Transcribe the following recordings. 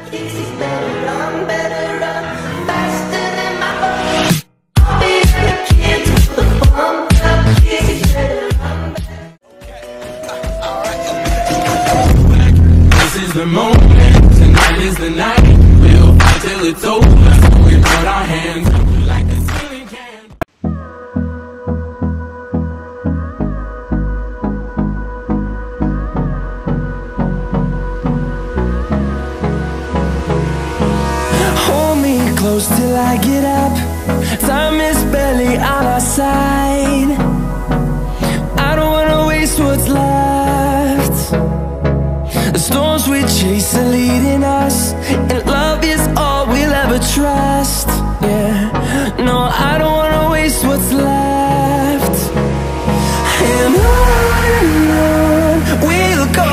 Easy, better run faster than my boat. I'll be the kid with the bump up. Easy, better run better. This is the moment, tonight is the night. We'll fight till it's over, so we put our hands up like a ceiling can. Hold me close till I get up. Time is barely on our side. I don't wanna waste what's left. The storms we chase are leading us, and love is all we'll ever trust. Yeah, no, I don't wanna waste what's left. And on we'll go,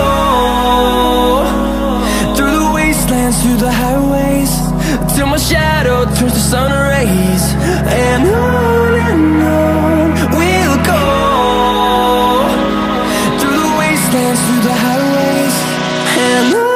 through the wastelands, through the highways, till my shadow turns to sun rays. And on we'll go, through the wastelands, through the highways, and on we'll go.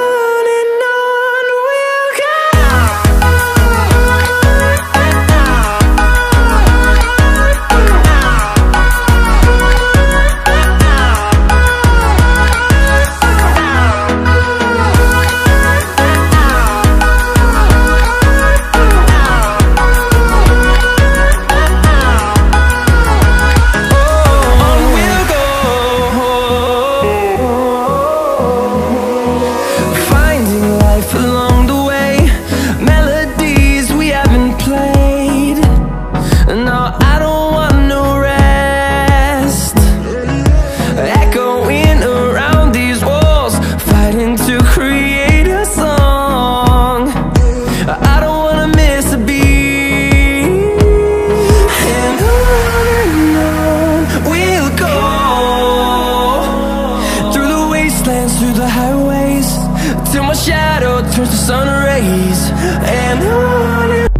Along the way, melodies we haven't played. No, I don't want no rest. Echoing around these walls, fighting to create a song. I don't wanna miss a beat. And on we'll go, through the wastelands, through the highways, till my shadow turns to sun rays. And on